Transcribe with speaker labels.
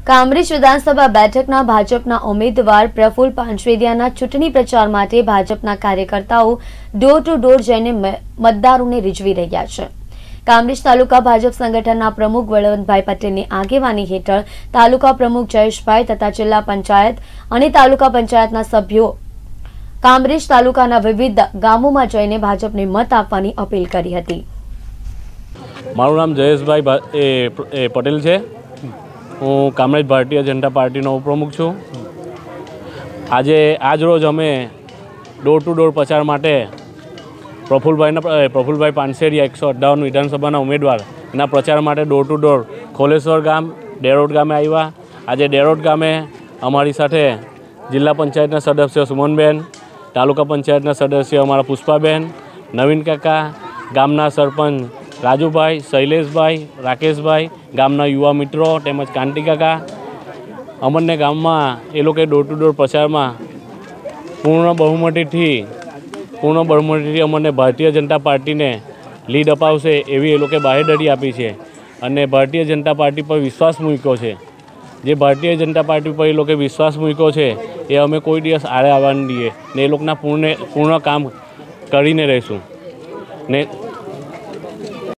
Speaker 1: કામરેજ વિધાનસભા બેઠકના ભાજપના ઉમેદવાર પ્રફુલ પાનસેરિયાના ચૂંટણી પ્રચાર માટે ભાજપના કાર્યકર્તાઓ ડોર ટુ ડોર જઈને મતદારોને રીઝવી રહ્યા છે। કામરેજ તાલુકા ભાજપ સંગઠનના પ્રમુખ બળવંતભાઈ પટેલની આગેવાની હેઠળ તાલુકા પ્રમુખ જયેશભાઈ તથા જિલ્લા પંચાયત અને તાલુકા પંચાયતના સભ્યો કામરેજ તાલુકાના વિવિધ ગામોમાં જઈને ભાજપને મત આપવાની અપીલ કરી હતી।
Speaker 2: મારું નામ જયેશભાઈ પટેલ છે। હું કામરેજ ભારતીય જનતા પાર્ટીનો ઉપપ્રમુખ છું। આજ રોજ અમે ડોર ટુ ડોર પ્રચાર માટે પ્રફુલભાઈ પાનસેરિયા 158 વિધાનસભાના ઉમેદવાર એના પ્રચાર માટે ડોર ટુ ડોર ખોલેશ્વર ગામ ડેરોડ ગામે આવ્યા। આજે ડેરોડ ગામે અમારી સાથે જિલ્લા પંચાયતના સદસ્ય સુમનબેન, તાલુકા પંચાયતના સદસ્ય અમારા પુષ્પાબેન, નવીન કાકા, ગામના સરપંચ રાજુભાઈ, શૈલેષભાઈ, રાકેશભાઈ, ગામના યુવા મિત્રો તેમજ કાંતિ કાકા અમને ગામમાં એ લોકો ડોર ટુ ડોર પ્રચારમાં પૂર્ણ બહુમતીથી અમને ભારતીય જનતા પાર્ટીને લીડ અપાવશે એવી એ લોકો બાહેધરી આપી છે અને ભારતીય જનતા પાર્ટી પર વિશ્વાસ મૂક્યો છે। જે ભારતીય જનતા પાર્ટી પર એ લોકો વિશ્વાસ મૂક્યો છે એ અમે કોઈ દિવસ આડે આવવા નહીં દઈએ ને એ લોકોના પૂર્ણ કામ કરીને રહીશું ને